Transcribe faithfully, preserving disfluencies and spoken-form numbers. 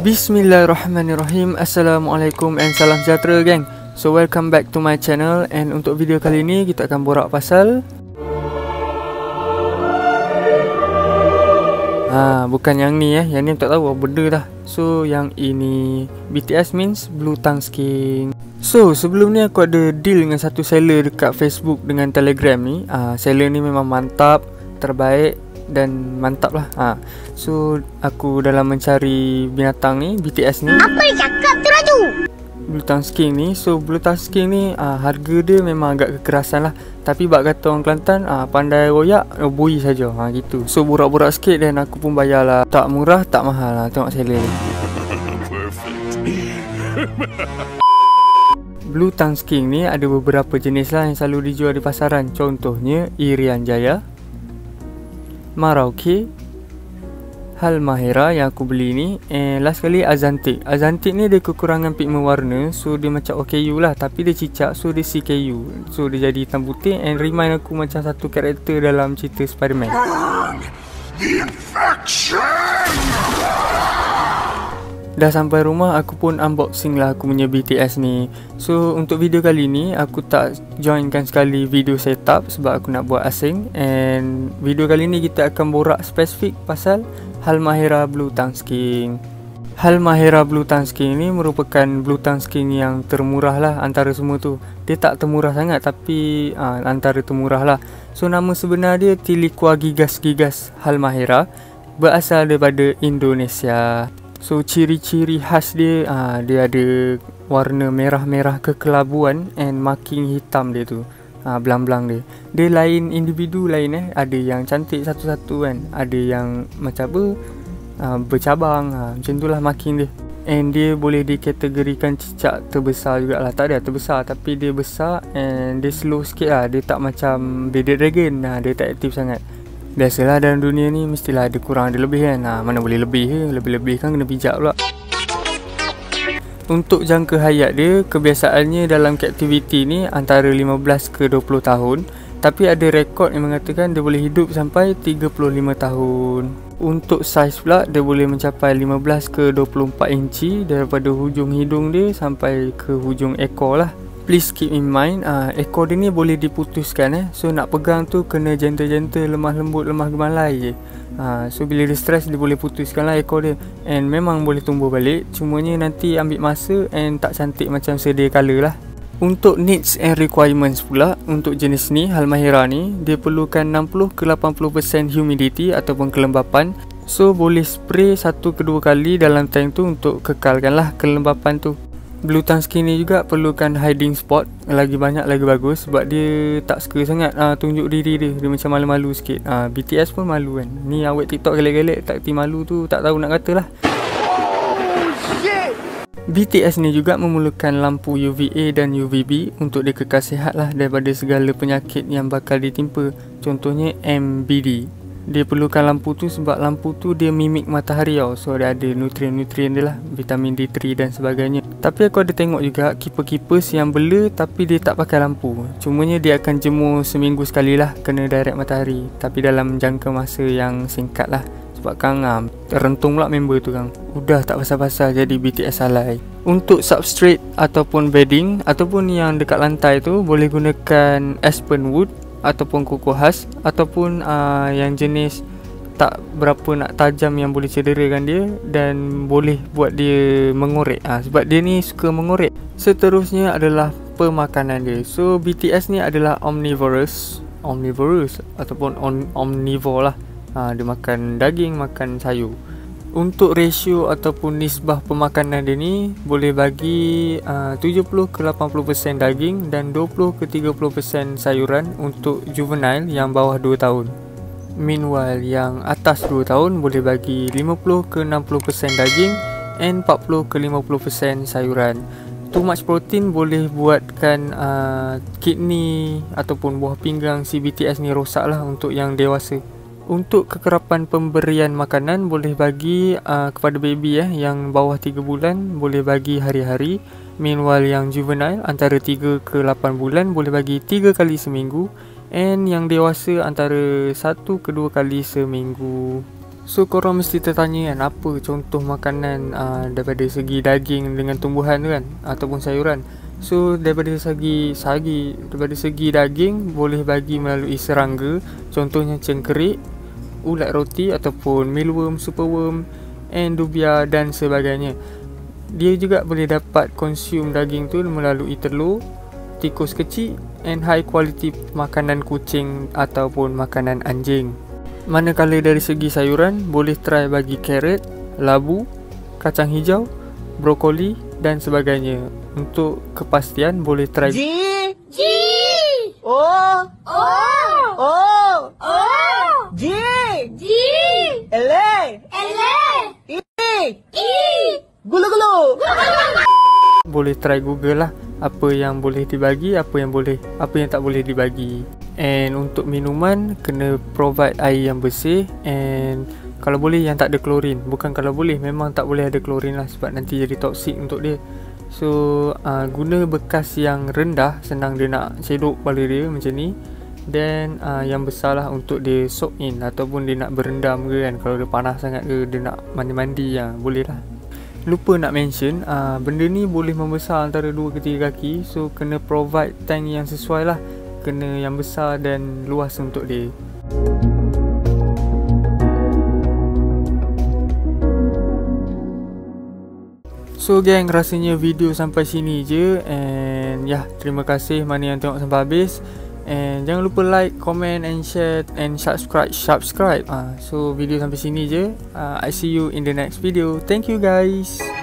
Bismillahirrahmanirrahim. Assalamualaikum and salam sejahtera geng. So welcome back to my channel. And untuk video kali ni kita akan borak pasal Ah, bukan yang ni eh. Yang ni tak tahu apa benda dah. So yang ini B T S means Blue Tongue Skin. So sebelum ni aku ada deal dengan satu seller dekat Facebook dengan Telegram ni. Ah, seller ni memang mantap, terbaik dan mantap lah. Ha. So aku dalam mencari binatang ni, B T S ni, apa yang cakap tu Raju? Blue Tongue Skin ni. So Blue Tongue Skin ni uh, harga dia memang agak kekerasan lah. Tapi bak kata orang Kelantan, uh, pandai royak, oh, bui saja. Ha, gitu. So borak-borak sikit dan aku pun bayar lah. Tak murah, tak mahal lah. Tengok seller ni. Blue Tongue Skin ni ada beberapa jenis lah yang selalu dijual di pasaran. Contohnya Irian Jaya, Merauke, Halmahera yang aku beli ni. And last kali Azantik. Azantik ni dia kekurangan pigmen warna. So dia macam O K U lah, tapi dia cicak, so dia C K U. So dia jadi hitam putih and remind aku macam satu karakter dalam cerita Spiderman. The infection. Dah sampai rumah, aku pun unboxing lah aku punya B T S ni. So untuk video kali ni aku tak joinkan sekali video setup sebab aku nak buat asing. And video kali ni kita akan borak spesifik pasal Halmahera Blue Tongue Skin. Halmahera Blue Tongue Skin ni merupakan Blue Tongue Skin yang termurah lah antara semua tu. Dia tak termurah sangat tapi aa, antara termurah lah. So nama sebenar dia Tiliqua gigas gigas Halmahera, berasal daripada Indonesia. So ciri-ciri khas dia, aa, dia ada warna merah-merah kekelabuan and marking hitam dia tu, aa, belang-belang dia. Dia lain individu lain eh. Ada yang cantik satu-satu kan, ada yang macam apa, aa, bercabang, aa, macam tu lah marking dia. And dia boleh dikategorikan cicak terbesar jugalah. Tak ada terbesar tapi dia besar and dia slow sikit lah. Dia tak macam Bearded Dragon, aa, dia tak aktif sangat. Biasalah dalam dunia ni mestilah ada kurang ada lebih kan. Ha, mana boleh lebih ke? Lebih-lebih kan kena pijak pula. Untuk jangka hayat dia, kebiasaannya dalam captivity ni antara lima belas ke dua puluh tahun. Tapi ada rekod yang mengatakan dia boleh hidup sampai tiga puluh lima tahun. Untuk saiz pula, dia boleh mencapai lima belas ke dua puluh empat inci daripada hujung hidung dia sampai ke hujung ekor lah. Please keep in mind, uh, ekor dia ni boleh diputuskan eh. So nak pegang tu kena gentle-gentle, lemah lembut, lemah gemalai je. uh, So bila dia stress dia boleh putuskan lah ekor dia. And memang boleh tumbuh balik, cumanya nanti ambil masa and tak cantik macam sedia kala lah. Untuk needs and requirements pula, untuk jenis ni, Halmahera ni, dia perlukan enam puluh ke lapan puluh peratus humidity ataupun kelembapan. So boleh spray satu ke dua kali dalam tank tu untuk kekalkan lah kelembapan tu. Blue Tongue Skin ni juga perlukan hiding spot, lagi banyak lagi bagus sebab dia tak suka sangat uh, tunjuk diri dia. Dia macam malu-malu sikit. uh, B T S pun malu kan. Ni awet TikTok gelek-gelek tak kerti malu tu, tak tahu nak kata lah. B T S ni juga memerlukan lampu U V A dan U V B untuk dia kekal sihat lah daripada segala penyakit yang bakal ditimpa. Contohnya M B D. Dia perlukan lampu tu sebab lampu tu dia mimik matahari tau. So dia ada nutrien-nutrien dia lah, vitamin D tiga dan sebagainya. Tapi aku ada tengok juga keeper-keepers yang bela tapi dia tak pakai lampu. Cumanya dia akan jemur seminggu sekali lah, kena direct matahari. Tapi dalam jangka masa yang singkat lah. Sebab Kang um, rentung pula member tu Kang. Udah tak pasal-pasal jadi B T S alai. Untuk substrate ataupun bedding ataupun yang dekat lantai tu boleh gunakan aspen wood ataupun kukuh khas, ataupun uh, yang jenis tak berapa nak tajam yang boleh cederakan dia dan boleh buat dia mengorek. uh, Sebab dia ni suka mengorek. Seterusnya adalah pemakanan dia. So B T S ni adalah omnivorous Omnivorous ataupun on, omnivore lah. uh, Dia makan daging, makan sayur. Untuk ratio ataupun nisbah pemakanan dia ni boleh bagi uh, tujuh puluh ke lapan puluh peratus daging dan dua puluh ke tiga puluh peratus sayuran untuk juvenile yang bawah dua tahun. Meanwhile yang atas dua tahun boleh bagi lima puluh ke enam puluh peratus daging and empat puluh ke lima puluh peratus sayuran. Too much protein boleh buatkan uh, kidney ataupun buah pinggang si B T S ni rosak lah untuk yang dewasa. Untuk kekerapan pemberian makanan boleh bagi uh, kepada baby eh, yang bawah tiga bulan boleh bagi hari-hari. Meanwhile yang juvenile antara tiga ke lapan bulan boleh bagi tiga kali seminggu. And yang dewasa antara satu ke dua kali seminggu. So korang mesti tertanya kan, apa contoh makanan uh, daripada segi daging dengan tumbuhan tu kan, ataupun sayuran. So daripada segi sagi, daripada segi daging boleh bagi melalui serangga, contohnya cengkerik, ulat roti ataupun mealworm, superworm, endubia dan sebagainya. Dia juga boleh dapat consume daging tu melalui telur, tikus kecil and high quality makanan kucing ataupun makanan anjing. Manakala dari segi sayuran, boleh try bagi carrot, labu, kacang hijau, brokoli dan sebagainya. Untuk kepastian boleh try G G O O O O G G L L I I Gulu gulu. Boleh try Google lah apa yang boleh dibagi, apa yang boleh, apa yang tak boleh dibagi. And untuk minuman kena provide air yang bersih, and kalau boleh yang tak ada klorin. Bukan kalau boleh, memang tak boleh ada klorin lah, sebab nanti jadi toksik untuk dia. So uh, guna bekas yang rendah, senang dia nak cedok kepala dia macam ni. Then uh, yang besar lah untuk dia soak in, ataupun dia nak berendam ke kan, kalau dia panas sangat ke, dia nak mandi-mandi ya, boleh lah. Lupa nak mention, uh, benda ni boleh membesar antara dua ke tiga kaki. So kena provide tank yang sesuai lah, kena yang besar dan luas untuk dia. So gang, rasanya video sampai sini je. And ya, yeah, terima kasih mana yang tengok sampai habis. And jangan lupa like, comment and share and subscribe. Subscribe. Ah, uh, so video sampai sini je. Uh, I see you in the next video. Thank you guys.